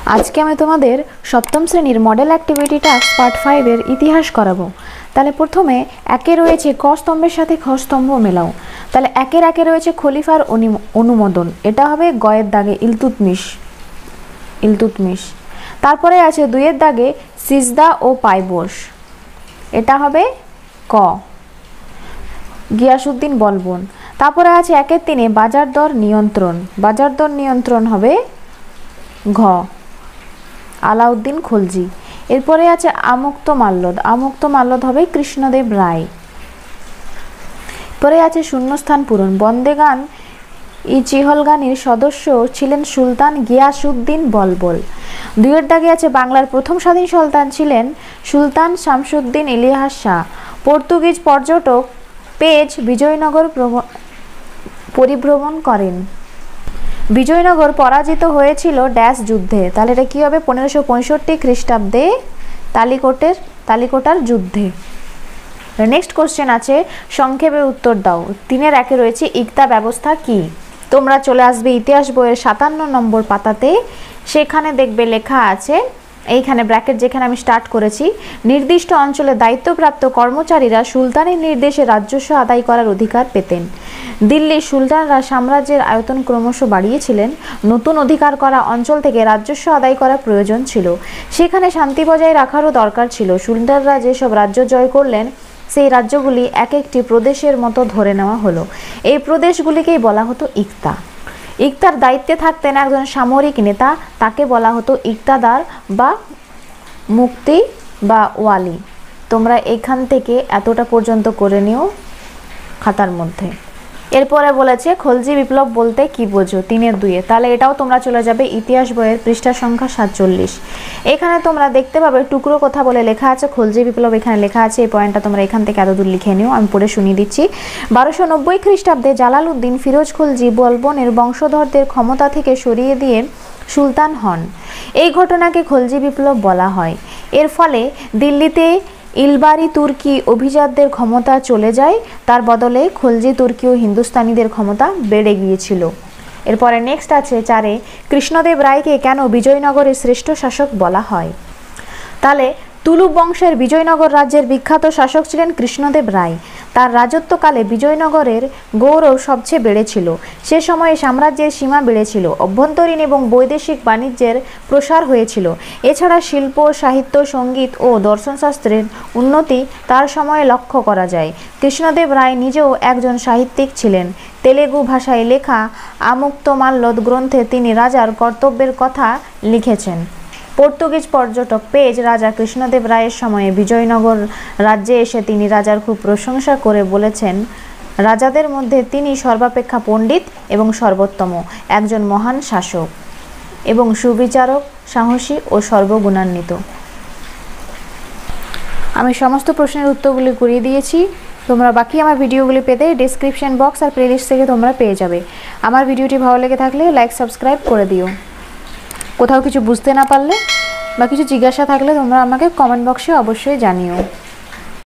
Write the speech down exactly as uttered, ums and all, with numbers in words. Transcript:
আজকে আমি তোমাদের সপ্তম শ্রেণীর model activity task part five এর ইতিহাস করাবো। তাহলে প্রথমে একে রয়েছে ক স্তম্ভের সাথে খ স্তম্ভ মেলাও। তাহলে একের একে রয়েছে খলিফার অনুমোদন, এটা হবে গয়ের দাগে ইলতুৎমিশ ইলতুৎমিশ। তারপরে আছে দুইয়ের দাগে সিজদা ও পাইবস, এটা হবে ক গিয়াসউদ্দিন বলবন। তারপরে আছে একের তিনে বাজার দর নিয়ন্ত্রণ, বাজার দর নিয়ন্ত্রণ হবে ঘ আলাউদ্দিন খলজি। এরপরে আছে আমুক্ত মাল্যদ, আমুক্ত মাল্যদ হবে কৃষ্ণদেব রায়। পরে আছে শূন্যস্থান পূরণ, বন্দে গান ই চিহলগানির সদস্য ছিলেন সুলতান গিয়াসউদ্দিন বলবল। দুইয়ের দাগে আছে বাংলার প্রথম স্বাধীন সুলতান ছিলেন সুলতান শামসুদ্দিন ইলিয়াস শাহ। পর্তুগিজ পর্যটক পেজ বিজয়নগর পরিভ্রমণ করেন। বিজয়নগর পরাজিত হয়েছিল ড্যাশ যুদ্ধে, তাহলে এটা কি হবে পনেরোশো পঁয়ষট্টি খ্রিস্টাব্দে তালিকোটের তালিকোটার যুদ্ধে। নেক্সট কোশ্চেন আছে সংক্ষেপে উত্তর দাও। তিনের একে রয়েছে ইকতা ব্যবস্থা কি? তোমরা চলে আসবে ইতিহাস বইয়ের সাতান্ন নম্বর পাতাতে, সেখানে দেখবে লেখা আছে, এইখানে ব্র্যাকেট যেখানে আমি স্টার্ট করেছি, নির্দিষ্ট অঞ্চলে দায়িত্বপ্রাপ্ত কর্মচারীরা সুলতানের নির্দেশে রাজস্ব আদায় করার অধিকার পেতেন। দিল্লির সুলতানরা সাম্রাজ্যের আয়তন ক্রমশ বাড়িয়েছিলেন, নতুন অধিকার করা অঞ্চল থেকে রাজস্ব আদায় করা প্রয়োজন ছিল, সেখানে শান্তি বজায় রাখারও দরকার ছিল। সুলতানরা যেসব রাজ্য জয় করলেন সেই রাজ্যগুলি এক একটি প্রদেশের মতো ধরে নেওয়া হলো। এই প্রদেশগুলিকেই বলা হতো ইকতা। ইকতার দায়িত্বে থাকতেন একজন সামরিক নেতা, তাকে বলা হতো ইকতাদার বা মুক্তি বা ওয়ালি। তোমরা এখান থেকে এতটা পর্যন্ত করে নিও খাতার মধ্যে। এরপরে বলেছে খলজি বিপ্লব বলতে কি বোঝো? তিনের দুইয়ে, তাহলে এটাও তোমরা চলে যাবে ইতিহাস বইয়ের পৃষ্ঠা সংখ্যা সাতচল্লিশ। এখানে তোমরা দেখতে পাবে টুকরো কথা বলে লেখা আছে খলজি বিপ্লব, এখানে লেখা আছে, এই পয়েন্টটা তোমরা এখান থেকে এতদূর লিখে নিও, আমি পড়ে শুনিয়ে দিচ্ছি। বারোশো নব্বই খ্রিস্টাব্দে জালালউদ্দিন ফিরোজ খলজি বলবনের বংশধরদের ক্ষমতা থেকে সরিয়ে দিয়ে সুলতান হন। এই ঘটনাকে খলজি বিপ্লব বলা হয়। এর ফলে দিল্লিতে ইলবারি তুর্কি অভিজাতদের ক্ষমতা চলে যায়, তার বদলে খলজি তুর্কি ও হিন্দুস্তানিদের ক্ষমতা বেড়ে গিয়েছিল। এরপরে নেক্সট আছে চারে কৃষ্ণদেব রায়কে কেন বিজয়নগরের শ্রেষ্ঠ শাসক বলা হয়? তাহলে তুলুক বংশের বিজয়নগর রাজ্যের বিখ্যাত শাসক ছিলেন কৃষ্ণদেব রায়। তার রাজত্বকালে বিজয়নগরের গৌরব সবচেয়ে বেড়েছিল। সে সময়ে সাম্রাজ্যের সীমা বেড়েছিল, অভ্যন্তরীণ এবং বৈদেশিক বাণিজ্যের প্রসার হয়েছিল। এছাড়া শিল্প, সাহিত্য, সঙ্গীত ও দর্শনশাস্ত্রের উন্নতি তার সময়ে লক্ষ্য করা যায়। কৃষ্ণদেব রায় নিজেও একজন সাহিত্যিক ছিলেন। তেলেগু ভাষায় লেখা আমুক্ত মাল্যদ গ্রন্থে তিনি রাজার কর্তব্যের কথা লিখেছেন। পর্তুগিজ পর্যটক পেজ রাজা কৃষ্ণদেব রায়ের সময়ে বিজয়নগর রাজ্যে এসে তিনি রাজার খুব প্রশংসা করে বলেছেন, রাজাদের মধ্যে তিনি সর্বাপেক্ষা পণ্ডিত এবং সর্বোত্তম, একজন মহান শাসক এবং সুবিচারক, সাহসী ও সর্বগুণান্বিত। আমি সমস্ত প্রশ্নের উত্তরগুলি করিয়ে দিয়েছি। তোমরা বাকি আমার ভিডিওগুলি পেতে ডেসক্রিপশন বক্স আর প্লেলিস্ট থেকে তোমরা পেয়ে যাবে। আমার ভিডিওটি ভালো লেগে থাকলে লাইক সাবস্ক্রাইব করে দিও। কোথাও কিছু বুঝতে না পারলে বা কিছু জিজ্ঞাসা থাকলে তোমরা আমাকে কমেন্ট বক্সে অবশ্যই জানিও।